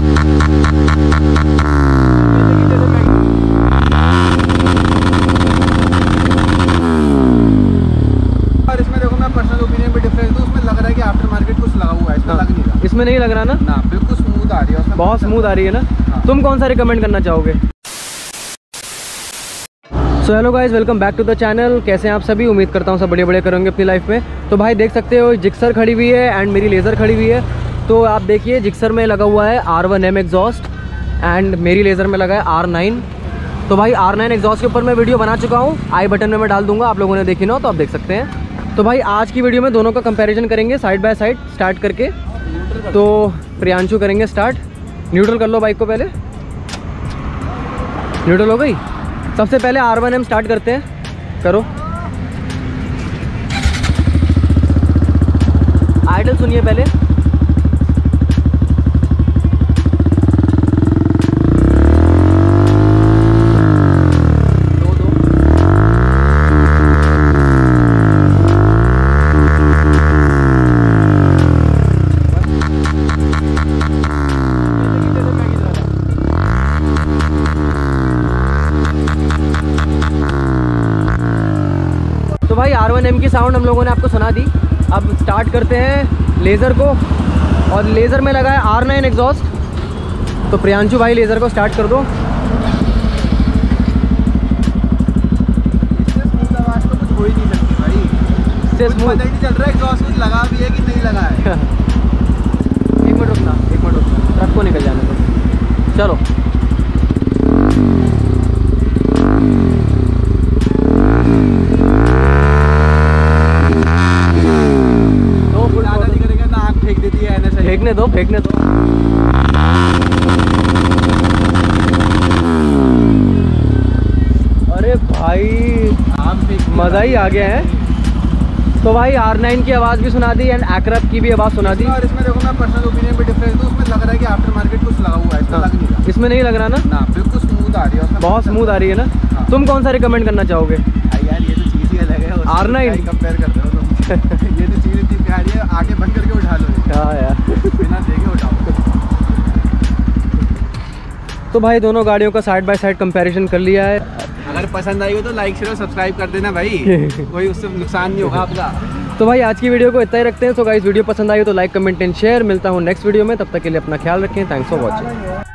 इसमें नहीं लग रहा ना, बिल्कुल स्मूथ आ रही है, बहुत स्मूथ आ रही है ना। हाँ। तुम कौन सा रिकमेंड करना चाहोगे? So hello guys, welcome back to the channel. कैसे हैं आप सभी? उम्मीद करता हूँ सब बढ़िया करेंगे अपनी लाइफ में। तो भाई देख सकते हो जिक्सर खड़ी हुई है एंड मेरी लेज़र खड़ी हुई है। तो आप देखिए जिक्सर में लगा हुआ है R1M एग्जॉस्ट एंड मेरी लेज़र में लगा है R9। तो भाई R9 एग्जॉस्ट के ऊपर मैं वीडियो बना चुका हूँ, आई बटन में मैं डाल दूंगा, आप लोगों ने देखी ना हो तो आप देख सकते हैं। तो भाई आज की वीडियो में दोनों का कंपैरिजन करेंगे साइड बाय साइड स्टार्ट करके। तो प्रियांशु करेंगे स्टार्ट। न्यूट्रल कर लो बाइक को, पहले न्यूट्रल हो गई। सबसे पहले R1M स्टार्ट करते हैं, करो। आइडल सुनिए पहले। तो भाई R1M की साउंड हम लोगों ने आपको सुना दी। अब स्टार्ट करते हैं लेज़र को, और लेज़र में लगा है R9 एग्जॉस्ट। तो प्रियांशु भाई लेज़र को स्टार्ट कर दो। इससे स्मूथ आवाज़ तो कुछ हो ही नहीं सकती भाई, इससे कुछ पता ही नहीं चल रहा है एग्जॉस्ट कुछ लगा भी है कि नहीं लगा है। एक मिनट रुकना, ट्रक को निकल जाने दो, चलो। फेंकने दो। अरे भाई मज़ा ही आ गया है। तो भाई R9 की आवाज़ भी सुना दी एंड एक्राप की भी आवाज़ सुना दी। और इसमें देखो मैं पर्सनल ओपिनियन पे डिफरेंस दूं, उसमें लग रहा है कि आफ्टर मार्केट कुछ लगा हुआ है, इसमें लग नहीं रहा। इसमें नहीं लग रहा ना, बिल्कुल स्मूथ आ रही है, बहुत स्मूथ आ रही है ना। हाँ। तुम कौन सा रिकमेंड करना चाहोगे? यार ये तो चीज़ ही अलग है, R9 कंपेयर करते हो तुम। ये तो चीज़ इतनी प्यारी है, आगे बंद करके उठा लो। हाँ यार, बिना देखे उठाओ। तो भाई दोनों गाड़ियों का साइड बाय साइड कंपैरिजन कर लिया है। अगर पसंद आई हो तो लाइक शेयर और सब्सक्राइब कर देना भाई, कोई उससे नुकसान नहीं होगा आपका। तो भाई आज की वीडियो को इतना ही रखते हैं। तो गाइस वीडियो पसंद आई हो तो लाइक कमेंट एंड शेयर। मिलता हूँ नेक्स्ट वीडियो में, तब तक के लिए अपना ख्याल रखें। Thanks for watching.